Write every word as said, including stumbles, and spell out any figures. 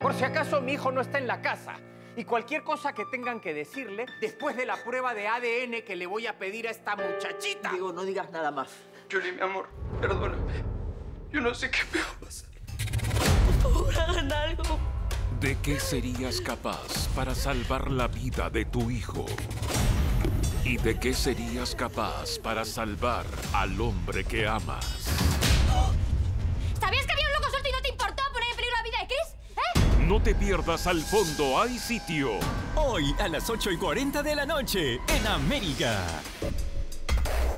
Por si acaso mi hijo no está en la casa. Y cualquier cosa que tengan que decirle después de la prueba de A D N que le voy a pedir a esta muchachita. Diego, no digas nada más. Julie, mi amor, perdóname. Yo no sé qué me va a pasar. Por favor, hagan algo. ¿De qué serías capaz para salvar la vida de tu hijo? ¿Y de qué serías capaz para salvar al hombre que amas? ¿Sabías que había un loco suelto y no te importó poner en peligro la vida de Chris? ¿Eh? No te pierdas Al Fondo Hay Sitio. Hoy a las ocho y cuarenta de la noche en América.